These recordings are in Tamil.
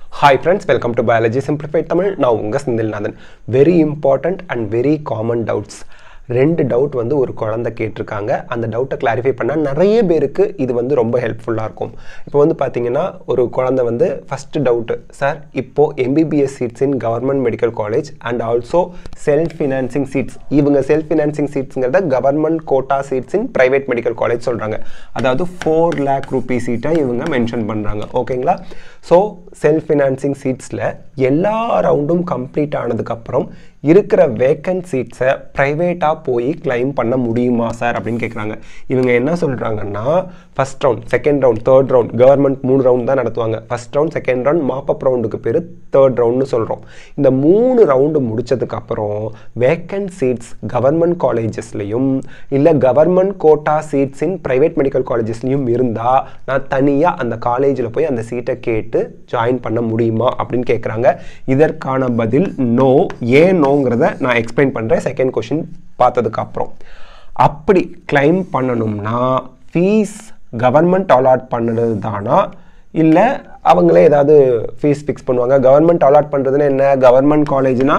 Hi friends, welcome to Biology Simplified Tamil. Now unga Sindilnathan. Very important and very common doubts. ரெண்டு டவுட் வந்து ஒரு குழந்தை கேட்டிருக்காங்க. அந்த டவுட்டை கிளாரிஃபை பண்ணால் நிறைய பேருக்கு இது வந்து ரொம்ப ஹெல்ப்ஃபுல்லாக இருக்கும். இப்போ வந்து பார்த்தீங்கன்னா ஒரு குழந்தை வந்து ஃபஸ்ட்டு டவுட்டு, சார் இப்போது MBBS seats in government medical college and also self financing seats, இவங்க செல்ஃப் ஃபினான்சிங் சீட்ஸுங்கிறத government quota seats in private medical college சொல்கிறாங்க. அதாவது 4 lakh ரூபீஸ் சீட்டாக இவங்க மென்ஷன் பண்ணுறாங்க. ஓகேங்களா? ஸோ செல்ஃப் ஃபினான்சிங் சீட்ஸில் எல்லா ரவுண்டும் கம்ப்ளீட் ஆனதுக்கப்புறம் இருக்கிற வேக்கன்ட் சீட்ஸை ப்ரைவேட்டாக போய் கிளைம் பண்ண முடியுமா சார் அப்படின்னு கேட்குறாங்க. இவங்க என்ன சொல்கிறாங்கன்னா, first round, second round, third round, government 3 round தான் நடத்துவாங்க. First round, second round, mop up ரவுண்டுக்கு பேர் தேர்ட் ரவுண்ட்னு சொல்கிறோம். இந்த 3 ரவுண்டு முடித்ததுக்கப்புறம் வேக்கன்ட் சீட்ஸ் கவர்மெண்ட் காலேஜஸ்லையும் இல்லை government quota seats in private medical காலேஜஸ்லையும் இருந்தால் நான் தனியாக அந்த காலேஜில் போய் அந்த சீட்டை கேட்டு ஜாயின் பண்ண முடியுமா அப்படின்னு கேட்குறாங்க. இதற்கான பதில் நோ. ஏன் நோங்கிறத நான் எக்ஸ்பிளைன் பண்ணுறேன் செகண்ட் கொஷின் பார்த்ததுக்கு அப்புறம். அப்படி கிளைம் பண்ணணும்னா ஃபீஸ் கவர்மெண்ட் அலாட் பண்ணுறது தானா இல்லை அவங்களே ஏதாவது ஃபீஸ் ஃபிக்ஸ் பண்ணுவாங்க? கவர்மெண்ட் அலாட் பண்ணுறதுன்னா என்ன? கவர்மெண்ட் காலேஜ்னா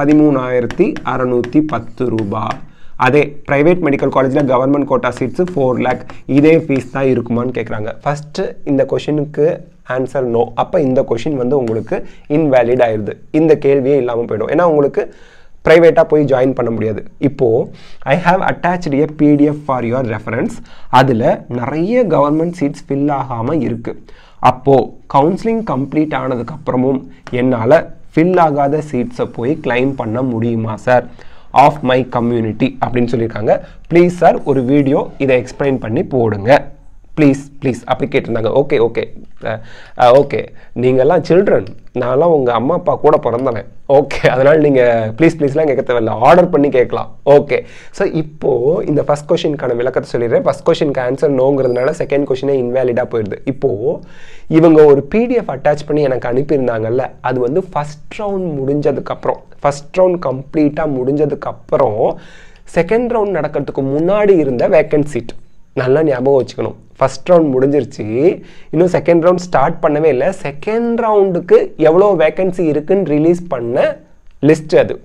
13,610 ரூபா. அதே ப்ரைவேட் மெடிக்கல் காலேஜில் கவர்மெண்ட் கோட்டா சீட்ஸு 4 lakh, இதே ஃபீஸ் தான் இருக்குமான்னு கேட்குறாங்க. ஃபஸ்ட்டு இந்த கொஷினுக்கு ஆன்சர் நோ. அப்போ இந்த கொஷின் வந்து உங்களுக்கு இன்வேலிட் ஆயிடுது. இந்த கேள்வியே இல்லாமல் போயிடும். ஏன்னா உங்களுக்கு ப்ரைவேட்டாக போய் ஜாயின் பண்ண முடியாது. இப்போது I have attached a PDF for your reference. அதில் நிறைய கவர்மெண்ட் சீட்ஸ் ஃபில் ஆகாமல் இருக்குது. அப்போது கவுன்சிலிங் கம்ப்ளீட் ஆனதுக்கப்புறமும் என்னால் ஃபில் ஆகாத சீட்ஸை போய் கிளைம் பண்ண முடியுமா சார் ஆஃப் மை கம்யூனிட்டி அப்படின்னு சொல்லியிருக்காங்க. ப்ளீஸ் சார் ஒரு வீடியோ இதை எக்ஸ்பிளைன் பண்ணி போடுங்க ப்ளீஸ் ப்ளீஸ் அப்படி கேட்டிருந்தாங்க. ஓகே ஓகே ஓகே, நீங்கள்லாம் சில்ட்ரன், நான்லாம் உங்கள் அம்மா அப்பா கூட பிறந்தவன். ஓகே, அதனால் நீங்கள் ப்ளீஸ்லாம் கேட்க தேவையில்லை, ஆர்டர் பண்ணி கேட்கலாம். ஓகே, ஸோ இப்போது இந்த ஃபஸ்ட் கொஷினுக்கான விளக்கத்தை சொல்லிடுறேன். ஃபஸ்ட் கொஷினுக்கு ஆன்சர் நோங்கிறதுனால செகண்ட் கொஷினே இன்வேலிடாக போயிடுது. இப்போது இவங்க ஒரு பிடிஎஃப் அட்டாச் பண்ணி எனக்கு அனுப்பியிருந்தாங்கல்ல, அது வந்து ஃபஸ்ட் ரவுண்ட் முடிஞ்சதுக்கப்புறம், ஃபஸ்ட் ரவுண்ட் கம்ப்ளீட்டாக முடிஞ்சதுக்கப்புறம் செகண்ட் ரவுண்ட் நடக்கிறதுக்கு முன்னாடி இருந்த வேக்கன்ட் சீட். நல்லா ஞாபகம் வச்சுக்கணும். ஃபஸ்ட் ரவுண்ட் முடிஞ்சிருச்சு, இன்னும் செகண்ட் ரவுண்ட் ஸ்டார்ட் பண்ணவே இல்லை. செகண்ட் ரவுண்டுக்கு எவ்வளோ வேக்கன்சி இருக்குன்னு ரிலீஸ் பண்ண லிஸ்ட் அது.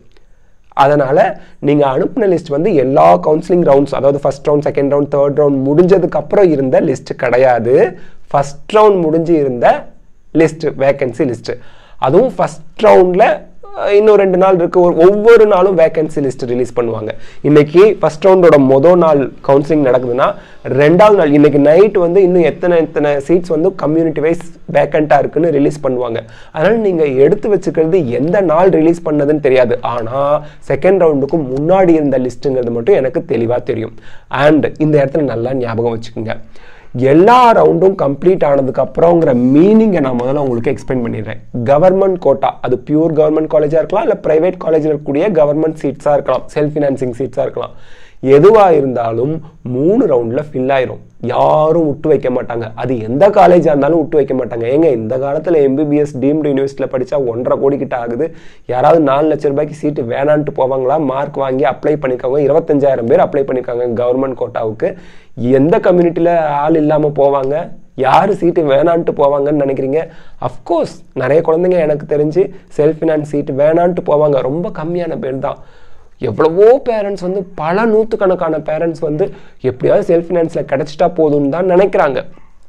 அதனால் நீங்கள் அனுப்பின லிஸ்ட் வந்து எல்லா கவுன்சிலிங் ரவுண்ட்ஸ், அதாவது first round, second round, third round முடிஞ்சதுக்கப்புறம் இருந்த லிஸ்ட்டு கிடையாது. ஃபஸ்ட் ரவுண்ட் முடிஞ்சு இருந்த லிஸ்ட்டு, வேக்கன்சி லிஸ்ட்டு. அதுவும் ஃபஸ்ட் ரவுண்டில் இன்னும் 2 நாள் இருக்குது. ஒவ்வொரு நாளும் வேக்கன்சி லிஸ்ட் ரிலீஸ் பண்ணுவாங்க. இன்னைக்கு ஃபர்ஸ்ட் ரவுண்டோட மொதல் நாள் கவுன்சிலிங் நடக்குதுன்னா 2ஆவது நாள் இன்னைக்கு நைட் வந்து இன்னும் எத்தனை சீட்ஸ் வந்து கம்யூனிட்டி வைஸ் வேக்கண்ட்டாக இருக்குன்னு ரிலீஸ் பண்ணுவாங்க. அதனால் நீங்கள் எடுத்து வச்சுக்கிறது எந்த நாள் ரிலீஸ் பண்ணதுன்னு தெரியாது. ஆனால் செகண்ட் ரவுண்டுக்கு முன்னாடி இருந்த லிஸ்ட்டுங்கிறது மட்டும் எனக்கு தெளிவாக தெரியும். அண்ட் இந்த இடத்துல நல்லா ஞாபகம் வச்சுக்கோங்க, எல்லா ரவுண்டும் கம்ப்ளீட் ஆனதுக்கு அப்புறங்கிற மீனிங்கை நான் முதல்ல உங்களுக்கு எக்ஸ்பிளைன் பண்ணிடுறேன். கவர்மெண்ட் கோட்டா, அது பியூர் கவர்மெண்ட் காலேஜாக இருக்கலாம், இல்லை ப்ரைவேட் காலேஜில் இருக்கக்கூடிய கவர்மெண்ட் சீட்ஸாக இருக்கலாம், செல்ஃப் ஃபினான்சிங் சீட்ஸாக இருக்கலாம். எதுவாக இருந்தாலும் 3 ரவுண்டில் ஃபில் ஆயிரும். யாரும் விட்டு வைக்க மாட்டாங்க. அது எந்த காலேஜாக இருந்தாலும் விட்டு வைக்க மாட்டாங்க. ஏங்க இந்த காலத்தில் எம்பிபிஎஸ் டீம்டு யூனிவர்சிட்டியில் படித்தா 1.5 கோடி கிட்ட ஆகுது. யாராவது 4 லட்ச ரூபாய்க்கு சீட்டு வேணான்ட்டு போவாங்களா? மார்க் வாங்கி அப்ளை பண்ணியிருக்காங்க. 25,000 பேர் அப்ளை பண்ணியிருக்காங்க கவர்மெண்ட் கோட்டாவுக்கு. எந்த கம்யூனிட்டியில் ஆள் இல்லாமல் போவாங்க? யார் சீட்டு வேணான்ட்டு போவாங்கன்னு நினைக்கிறீங்க? அஃப்கோர்ஸ் நிறைய குழந்தைங்க எனக்கு தெரிஞ்சு செல்ஃப் ஃபினான்ஸ் சீட்டு வேணான்ட்டு போவாங்க. ரொம்ப கம்மியான பேர் தான். எவ்வளவோ பேரண்ட்ஸ் வந்து பல நூற்றுக்கணக்கான பேரண்ட்ஸ் வந்து எப்படியாவது செல்ஃப் ஃபினான்ஸில் கிடச்சிட்டா போதும்னு தான் நினைக்கிறாங்க.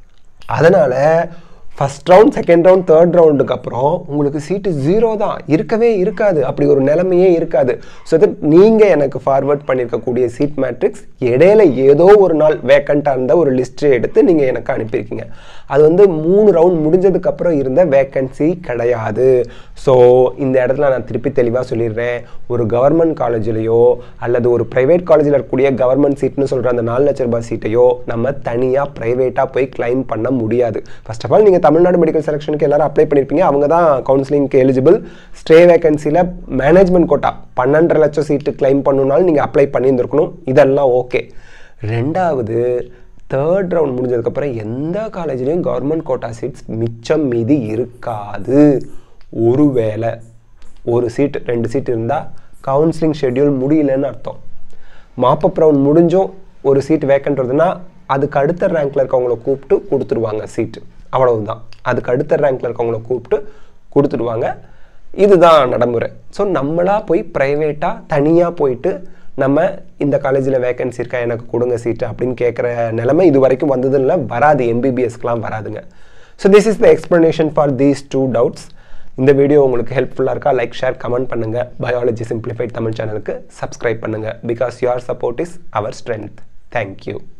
அதனால் first round, second round, third ரவுண்டுக்கு அப்புறம் உங்களுக்கு சீட்டு 0 தான், இருக்கவே இருக்காது. அப்படி ஒரு நிலைமையே இருக்காது. ஸோ தட் நீங்கள் எனக்கு ஃபார்வர்ட் பண்ணியிருக்கக்கூடிய சீட் மேட்ரிக்ஸ் இடையில ஏதோ ஒரு நாள் வேக்கண்ட்டாக இருந்த ஒரு லிஸ்ட்டு எடுத்து நீங்கள் எனக்கு அனுப்பியிருக்கீங்க. அது வந்து 3 ரவுண்ட் முடிஞ்சதுக்கப்புறம் இருந்த வேக்கன்சி கிடையாது. ஸோ இந்த இடத்துல நான் திருப்பி தெளிவாக சொல்லிடுறேன், ஒரு கவர்மெண்ட் காலேஜ்லேயோ அல்லது ஒரு ப்ரைவேட் காலேஜில் இருக்கக்கூடிய கவர்மெண்ட் சீட்னு சொல்கிற அந்த 4 லட்ச ரூபாய் சீட்டையோ நம்ம தனியாக ப்ரைவேட்டாக போய் கிளைம் பண்ண முடியாது. ஃபர்ஸ்ட் ஆஃப் ஆல் நீங்கள் தமிழ்நாடு மெடிக்கல் செலெக்ஷனுக்கு எல்லாரும் அப்ளை பண்ணியிருப்பீங்க. அவங்க தான் கவுன்சிலிங்க்கு எலிஜிபிள். ஸ்டே வேகன்சியில் மேனேஜ்மெண்ட் கோட்டா 12.5 லட்சம் சீட்டு கிளைம் பண்ணணுனாலும் நீங்கள் அப்ளை பண்ணியிருந்துருக்கணும். இதெல்லாம் ஓகே. ரெண்டாவது, தேர்ட் ரவுண்ட் முடிஞ்சதுக்கப்புறம் எந்த காலேஜ்லேயும் கவர்மெண்ட் கோட்டா சீட்ஸ் மிச்சம் மீதி இருக்காது. ஒருவேளை ஒரு சீட் 2 சீட் இருந்தால் கவுன்சிலிங் ஷெட்யூல் முடியலன்னு அர்த்தம். மாப்பப் ரவுண்ட் முடிஞ்சும் ஒரு சீட் வேக்கண்ட் வருதுன்னா அதுக்கு அடுத்த ரேங்க்ல இருக்கவங்கள கூப்பிட்டு கொடுத்துருவாங்க சீட்டு. அவ்வளவுதான். அதுக்கு அடுத்த ரேங்க்ல இருக்கவங்கள கூப்பிட்டு கொடுத்துடுவாங்க. இதுதான் நடைமுறை. ஸோ நம்மளாக போய் ப்ரைவேட்டாக தனியாக போயிட்டு நம்ம இந்த காலேஜில் வேகன்சி இருக்கா எனக்கு கொடுங்க சீட்டு அப்படின்னு கேட்குற நிலைமை இது வரைக்கும் வந்ததில்லை, வராது, எம்பிபிஎஸ்க்குலாம் வராதுங்க. So this is the explanation for these 2 doubts. இந்த வீடியோ உங்களுக்கு ஹெல்ப்ஃபுல்லாக இருக்கா? லைக், ஷேர், கமெண்ட் பண்ணுங்கள். பயாலஜி சிம்பிளிஃபைட் தமிழ் சேனலுக்கு சப்ஸ்கிரைப் பண்ணுங்கள். Because your support is our strength. Thank you.